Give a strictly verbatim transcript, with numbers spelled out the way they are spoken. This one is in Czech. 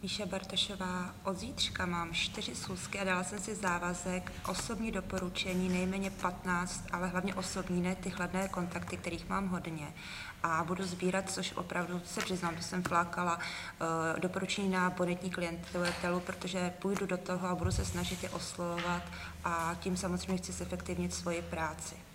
Míša Bartošová, od zítřka mám čtyři schůzky a dala jsem si závazek, osobní doporučení, nejméně patnáct, ale hlavně osobní, ne ty chladné kontakty, kterých mám hodně. A budu sbírat, což opravdu se přiznám, že jsem flákala uh, doporučení na bonitní klientelu, protože půjdu do toho a budu se snažit je oslovovat a tím samozřejmě chci zefektivnit svoji práci.